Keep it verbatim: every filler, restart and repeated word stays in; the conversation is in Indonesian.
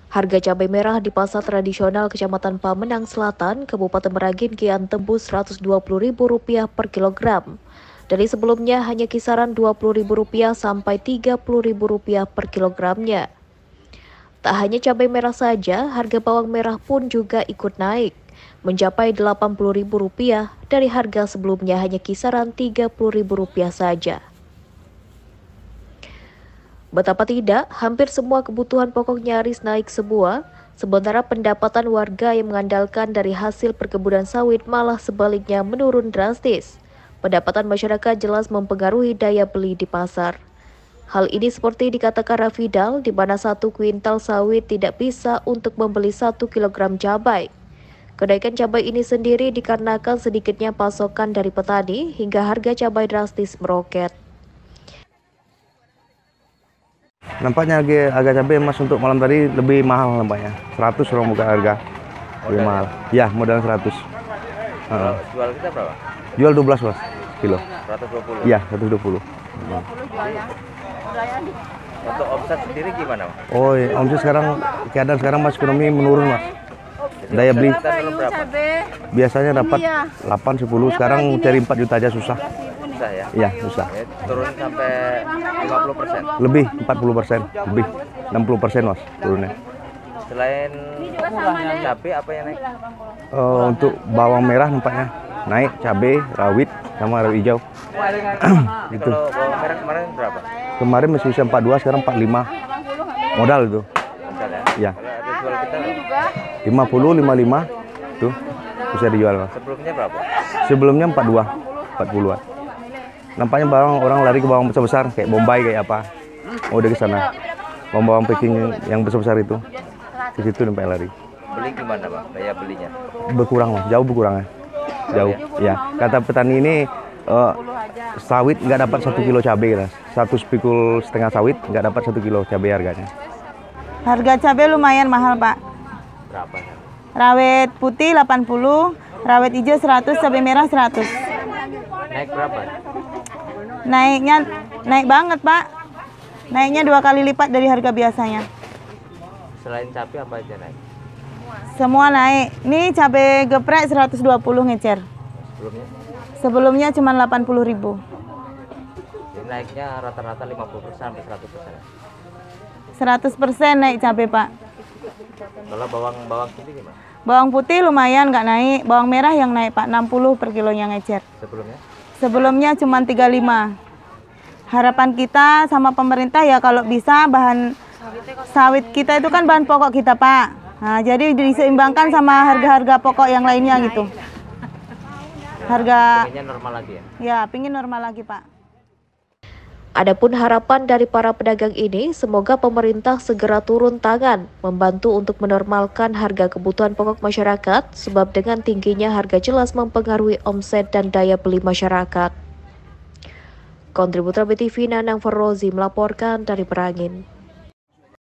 Harga cabai merah di pasar tradisional Kecamatan Pamenang Selatan, Kabupaten Merangin kian tembus seratus dua puluh ribu rupiah per kilogram. Dari sebelumnya hanya kisaran dua puluh ribu rupiah sampai tiga puluh ribu rupiah per kilogramnya. Tak hanya cabai merah saja, harga bawang merah pun juga ikut naik, mencapai delapan puluh ribu rupiah dari harga sebelumnya hanya kisaran tiga puluh ribu rupiah saja. Betapa tidak, hampir semua kebutuhan pokok nyaris naik semua, sementara pendapatan warga yang mengandalkan dari hasil perkebunan sawit malah sebaliknya menurun drastis. Pendapatan masyarakat jelas mempengaruhi daya beli di pasar. Hal ini seperti dikatakan Rafidal, di mana satu kuintal sawit tidak bisa untuk membeli satu kilogram cabai. Kenaikan cabai ini sendiri dikarenakan sedikitnya pasokan dari petani hingga harga cabai drastis meroket. Nampaknya harga, harga cabai emas untuk malam tadi lebih mahal nampaknya. seratus orang buka harga. Lebih mahal. Ya, modal seratus. Uh. Jual kita berapa? Jual dua belas, Mas. Kilo. seratus dua puluh. Iya, seratus dua puluh. dua puluh jualnya. Untuk omset sendiri gimana, Mas? Oh, iya. Omset sekarang keadaan sekarang Mas ekonomi menurun, Mas. Daya beli biasanya dapat delapan sepuluh, sekarang cari empat juta aja susah. Susah ya? Iya, susah. Ya, turun sampai lima puluh persen. Lebih, empat puluh persen, lebih enam puluh persen, Mas, turunnya. Selain cabai apa yang naik? Uh, untuk bawang merah nampaknya naik, cabai, rawit, sama rawit hijau. Gitu. Kalau bawang merah kemarin berapa? Kemarin masih bisa empat puluh dua, sekarang empat puluh lima. Modal itu. Modal ya? Iya. Kalau ada jual kita lima puluh, lima puluh lima. Tuh, bisa dijual, Mas. sebelumnya berapa? Sebelumnya empat puluh dua, empat puluhan. Nampaknya bawang orang lari ke bawang besar-besar kayak Bombay kayak apa. Oh, udah ke sana. Bawang-bawang Peking yang besar-besar itu. Ke situ sampai lari. Beli gimana, Bang? Daya belinya? Berkurang, Mas. Jauh berkurang ya. Jauh. Ya, kata petani ini uh, sawit nggak dapat satu kilo cabai, Mas. Satu spikul setengah sawit nggak dapat satu kilo cabai harganya. Harga cabai lumayan mahal, Pak. Berapa? Rawit putih delapan puluh, rawit hijau seratus, cabai merah seratus. Naik berapa? Naiknya naik banget, Pak. Naiknya dua kali lipat dari harga biasanya. Selain cabai apa aja naik? Semua naik. Ini cabai geprek seratus dua puluh ngecer. Sebelumnya? Sebelumnya cuma delapan puluh ribu. Jadi naiknya rata-rata lima puluh persen sampai seratus persen. seratus persen naik cabai, Pak. Kalau bawang bawang putih gimana? Bawang putih lumayan nggak naik. Bawang merah yang naik, Pak, enam puluh per kilonya ngecer. Sebelumnya? Sebelumnya cuma tiga puluh lima. Harapan kita sama pemerintah ya kalau bisa bahan sawit kita itu kan bahan pokok kita, Pak. Nah, jadi diseimbangkan sama harga-harga pokok yang lainnya gitu. Harga pinginnya normal lagi ya? Ya, pingin normal lagi, Pak. Adapun harapan dari para pedagang ini, semoga pemerintah segera turun tangan membantu untuk menormalkan harga kebutuhan pokok masyarakat, sebab dengan tingginya harga jelas mempengaruhi omset dan daya beli masyarakat. Kontributor B T V Nanang Ferozi melaporkan dari Merangin.